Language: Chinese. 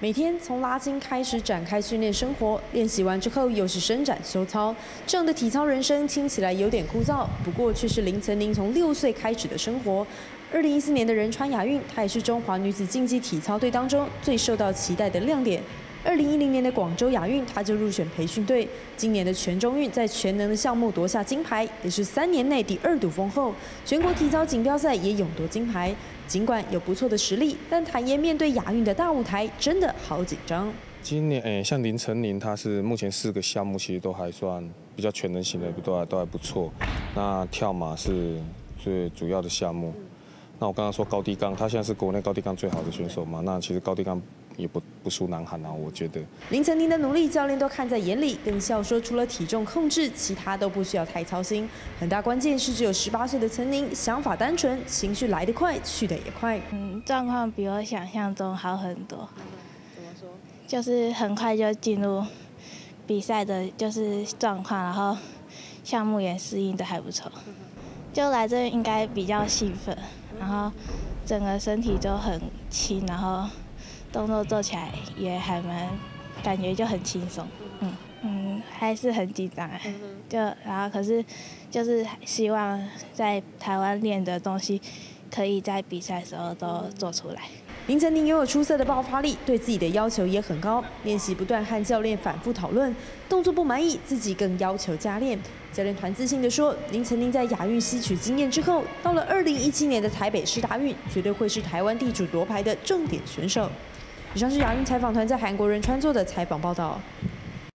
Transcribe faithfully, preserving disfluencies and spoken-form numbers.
每天从拉筋开始展开训练生活，练习完之后又是伸展收操，这样的体操人生听起来有点枯燥，不过却是林岑宁从六岁开始的生活。二零一四年的仁川亚运，她也是中华女子竞技体操队当中最受到期待的亮点。二零一零年的广州亚运，她就入选培训队。今年的全中运，在全能的项目夺下金牌，也是三年内第二度封后。全国体操锦标赛也勇夺金牌。尽管有不错的实力，但坦言面对亚运的大舞台，真的好紧张。 今年诶，像林岑宁，她是目前四个项目其实都还算比较全能型的，都还都还不错。那跳马是最主要的项目。那我刚刚说高低杠，她现在是国内高低杠最好的选手嘛？那其实高低杠也不不输南韩啊，我觉得。 林岑宁的努力，教练都看在眼里，更笑说，除了体重控制，其他都不需要太操心。很大关键是，只有十八岁的岑宁，想法单纯，情绪来得快，去得也快。 嗯，状况比我想象中好很多。 怎么说？ 就是很快就进入比赛的，就是状况，然后项目也适应的还不错。就来这应该比较兴奋，然后整个身体就很轻，然后动作做起来也还蛮，感觉就很轻松。嗯嗯，还是很紧张，就然后可是就是希望在台湾练的东西，可以在比赛的时候都做出来。 林岑宁拥有出色的爆发力，对自己的要求也很高，练习不断和教练反复讨论，动作不满意，自己更要求加练。教练团自信地说，林岑宁在亚运吸取经验之后，到了二零一七年的台北市大运，绝对会是台湾地主夺牌的重点选手。以上是亚运采访团在韩国仁川做的采访报道。